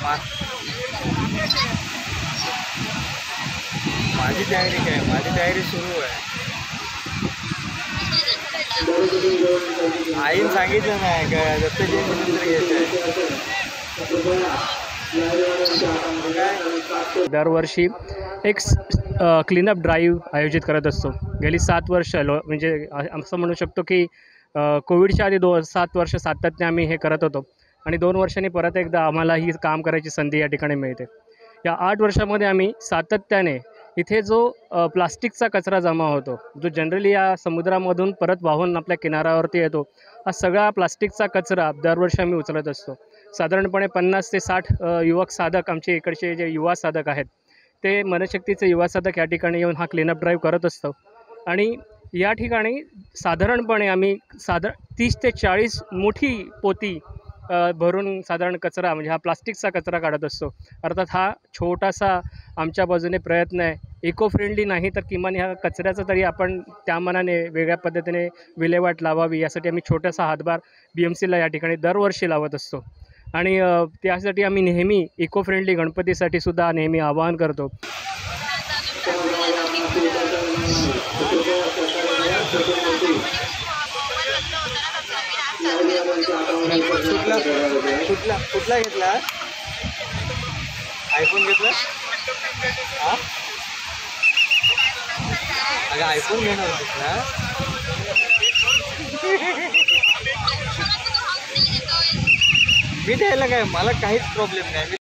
माझी तयारी काय, माझी तयारी सुरू आहे. आईन सांगितलं नाही का दत्त जयंतीनंतर घ्यायचं आहे. दरवर्षी एक क्लीनअप ड्राईव्ह आयोजित करत असतो. गेली 7 वर्ष म्हणजे असं म्हणू शकतो की कोविडच्या आधी 7 वर्ष सातत्याने आम्ही हे करत होतो आणि 2 वर्षांनी परत एकदा आम्हाला ही काम करायची संधी या ठिकाणी मिळते. या 8 वर्षामध्ये आम्ही सातत्याने इथे जो प्लास्टिकचा कचरा जमा होतो, जो जनरली या समुद्रामधून परत वाहून आपल्या किनाऱ्यावरती येतो, हा सगळा प्लास्टिकचा कचरा दरवर्षी आम्ही उचलत असतो. साधारणपणे 50 ते 60 युवक साधक, आमचे इकडचे जे युवा साधक आहेत ते मनशक्तीचे युवा साधक या ठिकाणी येऊन हा क्लीनअप ड्राईव्ह करत असतो. आणि या ठिकाणी साधारणपणे आम्ही 30 ते 40 मोठी पोती भरून साधारण कचरा म्हणजे हा प्लास्टिकचा कचरा काढत असतो. अर्थात हा छोटासा आमच्या बाजूने प्रयत्न आहे. इको फ्रेंडली नाही तर किमान ह्या कचऱ्याचा तरी आपण त्या मनाने वेगळ्या पद्धतीने विल्हेवाट लावावी यासाठी आम्ही छोटासा हातभार BMCला या ठिकाणी दरवर्षी लावत असतो. आणि त्यासाठी आम्ही नेहमी इको फ्रेंडली गणपतीसाठी सुद्धा नेहमी आवाहन करतो. कुठला घेतला? आयफोन घेतला? हा अगं आयफोन घेणार होतीस ना? मी द्यायला काय, मला काहीच प्रॉब्लेम नाही.